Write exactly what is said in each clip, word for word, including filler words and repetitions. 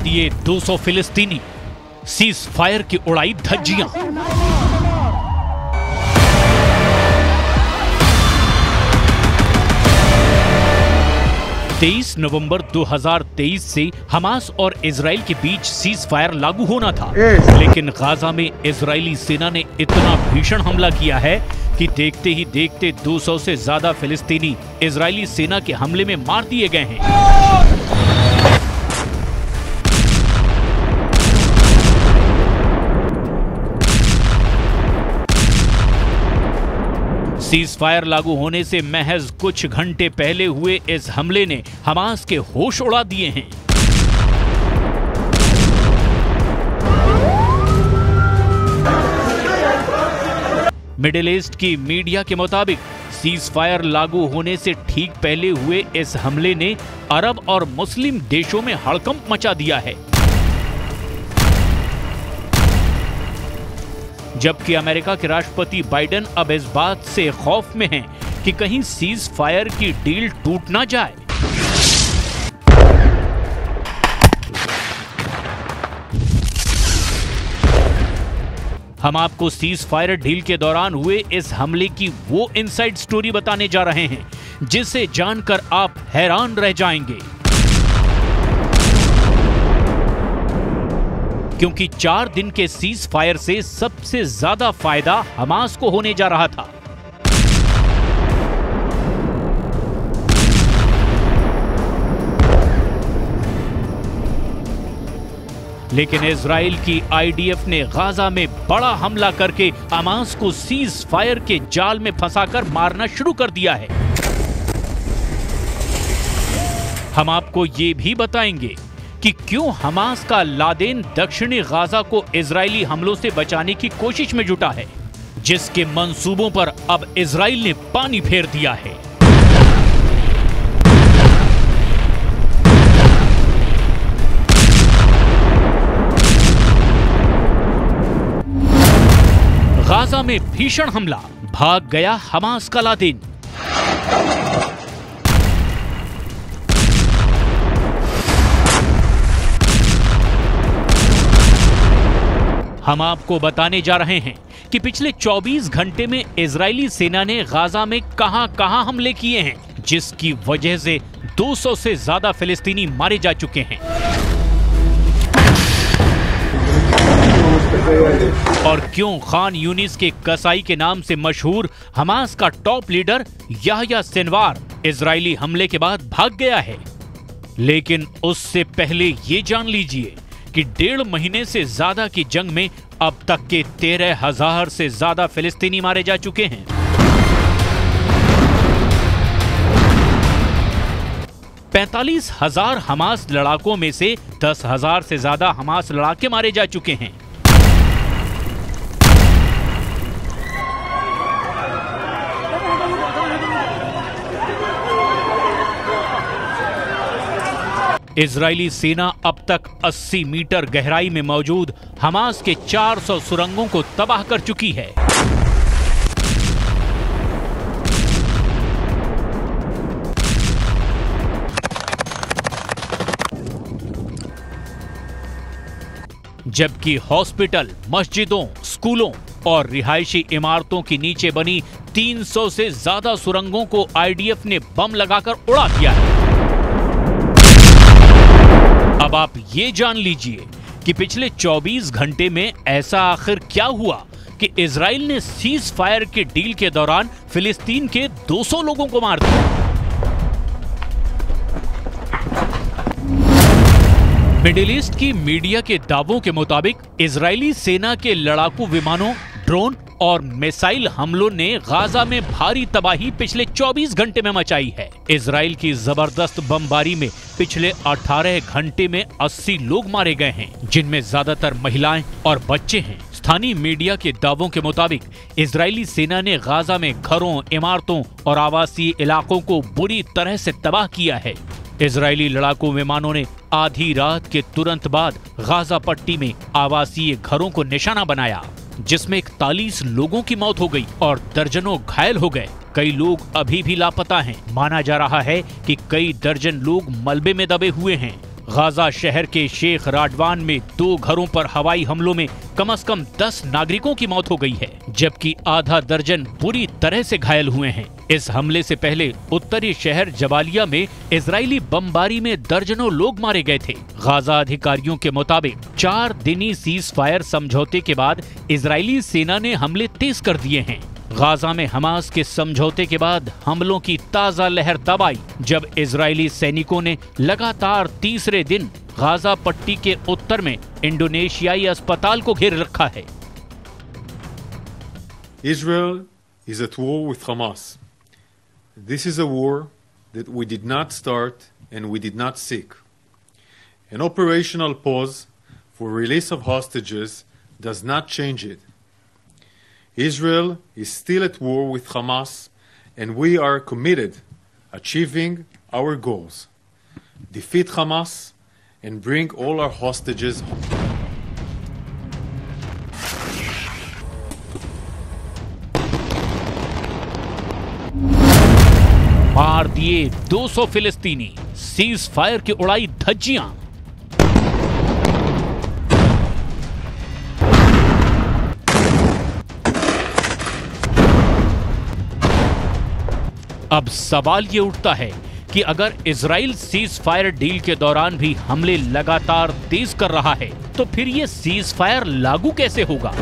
दिए दो सौ फिलिस्तीनी, सीज फायर की उड़ाई धज्जियां। तेईस नवंबर दो हज़ार तेईस से हमास और इजराइल के बीच सीज फायर लागू होना था, लेकिन गाजा में इजरायली सेना ने इतना भीषण हमला किया है कि देखते ही देखते दो सौ से ज्यादा फिलिस्तीनी इजरायली सेना के हमले में मार दिए गए हैं। सीज फायर लागू होने से महज कुछ घंटे पहले हुए इस हमले ने हमास के होश उड़ा दिए हैं। मिडिल ईस्ट की मीडिया के मुताबिक सीज फायर लागू होने से ठीक पहले हुए इस हमले ने अरब और मुस्लिम देशों में हड़कंप मचा दिया है, जबकि अमेरिका के राष्ट्रपति बाइडेन अब इस बात से खौफ में हैं कि कहीं सीज फायर की डील टूट ना जाए। हम आपको सीज फायर डील के दौरान हुए इस हमले की वो इनसाइड स्टोरी बताने जा रहे हैं जिसे जानकर आप हैरान रह जाएंगे, क्योंकि चार दिन के सीज फायर से सबसे ज्यादा फायदा हमास को होने जा रहा था। लेकिन इजराइल की आई डी एफ ने गाजा में बड़ा हमला करके हमास को सीज फायर के जाल में फंसाकर मारना शुरू कर दिया है। हम आपको ये भी बताएंगे कि क्यों हमास का लादेन दक्षिणी गाजा को इजरायली हमलों से बचाने की कोशिश में जुटा है, जिसके मंसूबों पर अब इजराइल ने पानी फेर दिया है। गाजा में भीषण हमला, भाग गया हमास का लादेन। हम आपको बताने जा रहे हैं कि पिछले चौबीस घंटे में इजरायली सेना ने गाजा में कहां कहां हमले किए हैं, जिसकी वजह से दो सौ से ज्यादा फिलिस्तीनी मारे जा चुके हैं। और क्यों खान यूनिस के कसाई के नाम से मशहूर हमास का top leader Yahya Sinwar Israeli हमले के बाद भाग गया है। लेकिन उससे पहले ये जान लीजिए कि डेढ़ महीने से ज्यादा की जंग में अब तक के तेरह हजार से ज्यादा फिलिस्तीनी मारे जा चुके हैं। पैंतालीस हजार हमास लड़ाकों में से दस हजार से ज्यादा हमास लड़ाके मारे जा चुके हैं। इजरायली सेना अब तक अस्सी मीटर गहराई में मौजूद हमास के चार सौ सुरंगों को तबाह कर चुकी है। जबकि हॉस्पिटल, मस्जिदों, स्कूलों और रिहायशी इमारतों के नीचे बनी तीन सौ से ज्यादा सुरंगों को आई डी एफ ने बम लगाकर उड़ा दिया है। अब आप ये जान लीजिए कि पिछले चौबीस घंटे में ऐसा आखिर क्या हुआ कि इजराइल ने सीज फायर के डील के दौरान फिलिस्तीन के दो सौ लोगों को मार दिया। मिडिल ईस्ट की मीडिया के दावों के मुताबिक इजरायली सेना के लड़ाकू विमानों, ड्रोन और मिसाइल हमलों ने गाजा में भारी तबाही पिछले चौबीस घंटे में मचाई है। इजराइल की जबरदस्त बमबारी में पिछले अठारह घंटे में अस्सी लोग मारे गए हैं, जिनमें ज्यादातर महिलाएं और बच्चे हैं। स्थानीय मीडिया के दावों के मुताबिक इजरायली सेना ने गाजा में घरों, इमारतों और आवासीय इलाकों को बुरी तरह से तबाह किया है। इजरायली लड़ाकू विमानों ने आधी रात के तुरंत बाद गाजा पट्टी में आवासीय घरों को निशाना बनाया, जिसमें इकतालीस लोगों की मौत हो गई और दर्जनों घायल हो गए। कई लोग अभी भी लापता हैं। माना जा रहा है कि कई दर्जन लोग मलबे में दबे हुए हैं। गाजा शहर के शेख राडवान में दो घरों पर हवाई हमलों में कम से कम दस नागरिकों की मौत हो गई है, जबकि आधा दर्जन बुरी तरह से घायल हुए हैं। इस हमले से पहले उत्तरी शहर जबालिया में इजरायली बमबारी में दर्जनों लोग मारे गए थे। गाजा अधिकारियों के मुताबिक चार दिनी सीज फायर समझौते के बाद इजरायली सेना ने हमले तेज कर दिए हैं। गाजा में हमास के समझौते के बाद हमलों की ताजा लहर तब आई, जब इजरायली सैनिकों ने लगातार तीसरे दिन गाजा पट्टी के उत्तर में इंडोनेशियाई अस्पताल को घेर रखा है। Israel is at war with Hamas. This is a war that we did not start and we did not seek. An operational pause for release of hostages does not change it. Israel is still at war with Hamas, and we are committed achieving our goals. Defeat Hamas and bring all our hostages home. मार दिए दो सौ फिलिस्तीनी, cease fire की उड़ाई धज्जियां। अब सवाल ये उठता है कि अगर इजराइल सीज फायर डील के दौरान भी हमले लगातार तेज कर रहा है, तो फिर ये सीज फायर लागू कैसे होगा?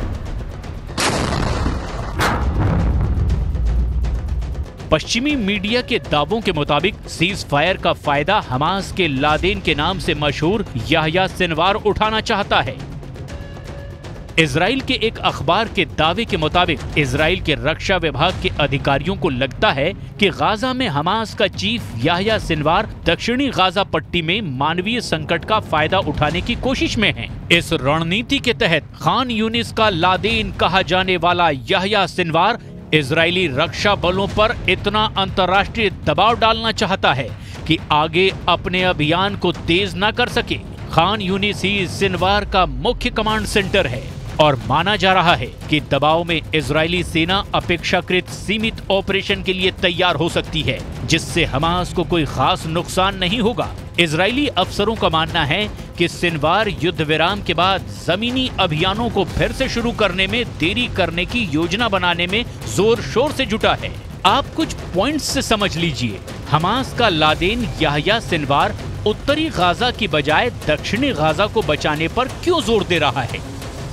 पश्चिमी मीडिया के दावों के मुताबिक सीज फायर का फायदा हमास के लादेन के नाम से मशहूर याह्या सिनवार उठाना चाहता है। इजराइल के एक अखबार के दावे के मुताबिक इजराइल के रक्षा विभाग के अधिकारियों को लगता है कि गाजा में हमास का चीफ याह्या सिनवार दक्षिणी गाजा पट्टी में मानवीय संकट का फायदा उठाने की कोशिश में है। इस रणनीति के तहत खान यूनिस का लादेन कहा जाने वाला याह्या सिनवार इजरायली रक्षा बलों पर इतना अंतर्राष्ट्रीय दबाव डालना चाहता है कि आगे अपने अभियान को तेज न कर सके। खान यूनिस ही सिनवार का मुख्य कमांड सेंटर है और माना जा रहा है कि दबाव में इजरायली सेना अपेक्षाकृत सीमित ऑपरेशन के लिए तैयार हो सकती है, जिससे हमास को कोई खास नुकसान नहीं होगा। इजरायली अफसरों का मानना है कि सिनवार युद्ध विराम के बाद जमीनी अभियानों को फिर से शुरू करने में देरी करने की योजना बनाने में जोर शोर से जुटा है। आप कुछ पॉइंट्स से समझ लीजिए। हमास का लादेन याह्या सिनवार उत्तरी गाजा की बजाय दक्षिणी गाजा को बचाने पर क्यों जोर दे रहा है?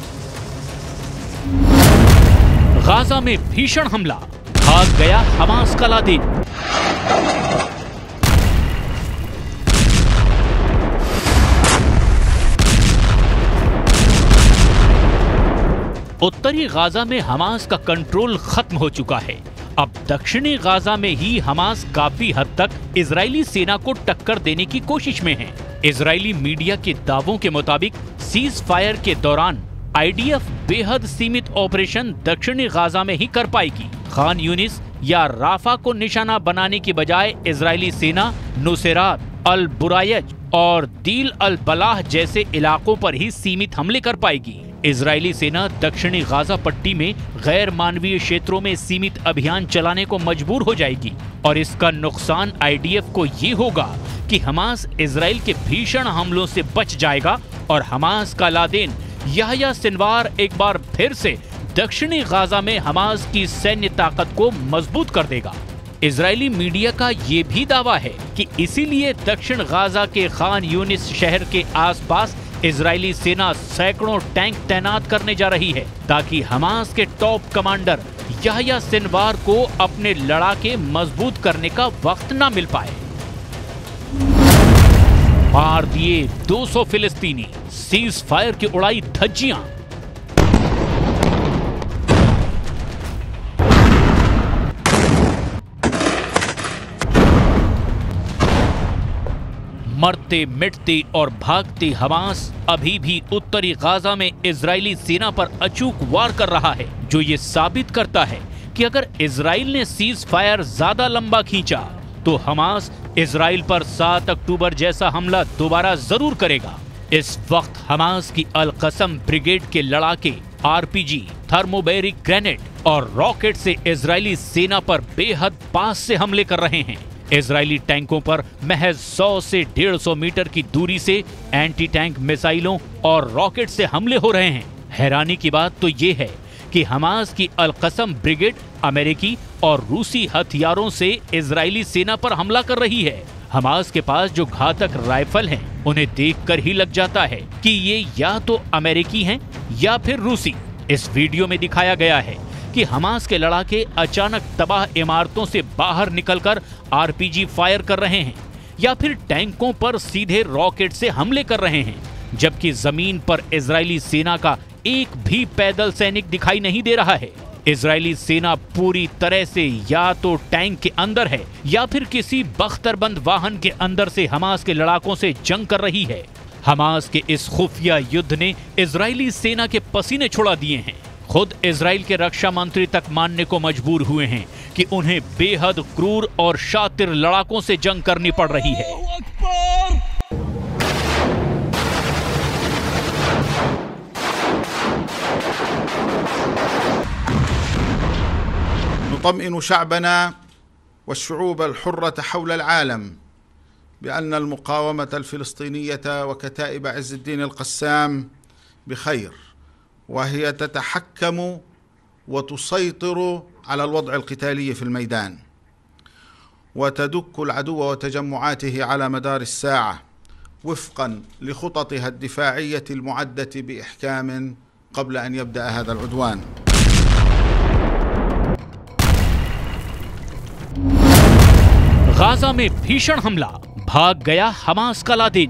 गाजा में भीषण हमला, भाग गया हमास का लादेन। उत्तरी गाजा में हमास का कंट्रोल खत्म हो चुका है। अब दक्षिणी गाजा में ही हमास काफी हद तक इजरायली सेना को टक्कर देने की कोशिश में है। इजरायली मीडिया के दावों के मुताबिक सीज फायर के दौरान आईडीएफ बेहद सीमित ऑपरेशन दक्षिणी गाजा में ही कर पाएगी। खान यूनिस या राफा को निशाना बनाने की बजाय इजरायली सेना नुसेरात, अल बुरायज और दील अल बलाह जैसे इलाकों पर ही सीमित हमले कर पाएगी। इजरायली सेना दक्षिणी गाजा पट्टी में गैर मानवीय क्षेत्रों में सीमित अभियान चलाने को मजबूर हो जाएगी और इसका नुकसान आईडीएफ को ये होगा कि हमास इजराइल के भीषण हमलों से बच जाएगा और हमास का लादेन याह्या सिनवार एक बार फिर से दक्षिणी गाजा में हमास की सैन्य ताकत को मजबूत कर देगा। इजरायली मीडिया का ये भी दावा है कि इसीलिए दक्षिण गाजा के खान यूनिस शहर के आसपास इजरायली सेना सैकड़ों टैंक तैनात करने जा रही है, ताकि हमास के टॉप कमांडर याह्या सिनवार को अपने लड़ाके मजबूत करने का वक्त न मिल पाए। मार दिए दो सौ फिलिस्तीनी, सीज फायर की उड़ाई धज्जियां। मरते मिटते और भागते हमास अभी भी उत्तरी गाजा में इजरायली सेना पर अचूक वार कर रहा है, जो ये साबित करता है कि अगर इजराइल ने सीज फायर ज्यादा लंबा खींचा तो हमास इजराइल पर सात अक्टूबर जैसा हमला दोबारा जरूर करेगा। इस वक्त हमास की अल कसम ब्रिगेड के लड़ाके आरपीजी, थर्मोबैरिक ग्रेनेड और रॉकेट से इजरायली सेना पर बेहद पास से हमले कर रहे हैं। इजरायली टैंकों पर महज सौ से डेढ़ सौ मीटर की दूरी से एंटी टैंक मिसाइलों और रॉकेट से हमले हो रहे हैं। हैरानी की बात तो ये है कि हमास की अल-क़सम ब्रिगेड अमेरिकी और रूसी हथियारों से इजरायली सेना पर हमला कर रही है। हमास के पास जो घातक राइफल हैं, उन्हें देखकर ही लग जाता है कि ये या तो अमेरिकी हैं या फिर रूसी। इस वीडियो में दिखाया गया है कि हमास के लड़ाके अचानक तबाह इमारतों से बाहर निकलकर आरपीजी फायर कर रहे हैं या फिर टैंकों पर सीधे रॉकेट से हमले कर रहे हैं, जबकि जमीन पर इजरायली सेना का एक भी पैदल सैनिक दिखाई नहीं दे रहा है। इजरायली सेना पूरी तरह से या तो टैंक के अंदर है या फिर किसी बख्तरबंद वाहन के अंदर से हमास के लड़ाकों से जंग कर रही है। हमास के इस खुफिया युद्ध ने इजरायली सेना के पसीने छुड़ा दिए हैं। खुद इजराइल के रक्षा मंत्री तक मानने को मजबूर हुए हैं कि उन्हें बेहद क्रूर और शातिर लड़ाकों से जंग करनी पड़ रही है। نطمئن شعبنا والشعوب الحرة حول العالم بأن المقاومة الفلسطينية وكتائب عز الدين القسام بخير، وهي تتحكم وتسيطر على الوضع القتالي في الميدان وتدك العدو وتجمعاته على مدار الساعة وفقا لخططها الدفاعية المعدة بإحكام قبل أن يبدأ هذا العدوان। गाजा में भीषण हमला, भाग गया हमास का लादेन।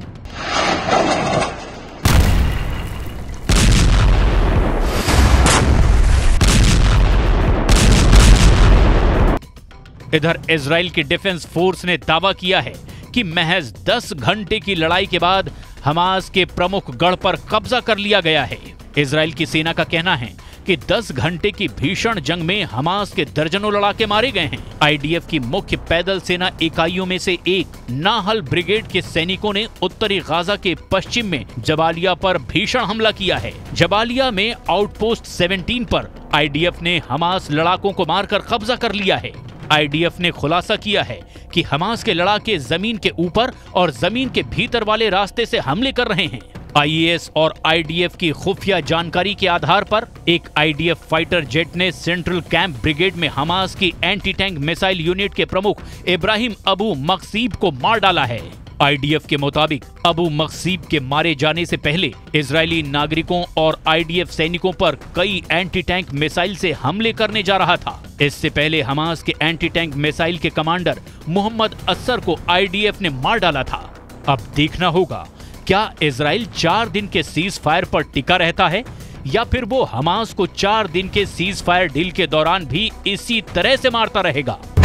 इधर इजराइल की डिफेंस फोर्स ने दावा किया है कि महज दस घंटे की लड़ाई के बाद हमास के प्रमुख गढ़ पर कब्जा कर लिया गया है। इजराइल की सेना का कहना है कि दस घंटे की भीषण जंग में हमास के दर्जनों लड़ाके मारे गए हैं। आईडीएफ की मुख्य पैदल सेना इकाइयों में से एक नाहल ब्रिगेड के सैनिकों ने उत्तरी गाजा के पश्चिम में जबालिया पर भीषण हमला किया है। जबालिया में आउटपोस्ट सत्रह पर आईडीएफ ने हमास लड़ाकों को मारकर कब्जा कर लिया है। आईडीएफ ने खुलासा किया है कि हमास के लड़ाके जमीन के ऊपर और जमीन के भीतर वाले रास्ते से हमले कर रहे हैं। आईएएस और आईडीएफ की खुफिया जानकारी के आधार पर एक आईडीएफ फाइटर जेट ने सेंट्रल कैंप ब्रिगेड में हमास की एंटी टैंक मिसाइल यूनिट के प्रमुख इब्राहिम अबू मकसीब को मार डाला है। आईडीएफ के मुताबिक अबू मकसीब के मारे जाने से पहले इजरायली नागरिकों और आईडीएफ सैनिकों पर कई एंटी टैंक मिसाइल से हमले करने जा रहा था। इससे पहले हमास के एंटी टैंक मिसाइल के कमांडर मोहम्मद अस्सर को आईडीएफ ने मार डाला था। अब देखना होगा क्या इजराइल चार दिन के सीज फायर पर टिका रहता है या फिर वो हमास को चार दिन के सीज फायर डील के दौरान भी इसी तरह से मारता रहेगा।